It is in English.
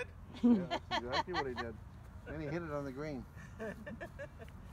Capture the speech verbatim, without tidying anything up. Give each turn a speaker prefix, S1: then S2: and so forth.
S1: did?
S2: Yeah, that's exactly what he did. Then he hit it on the green.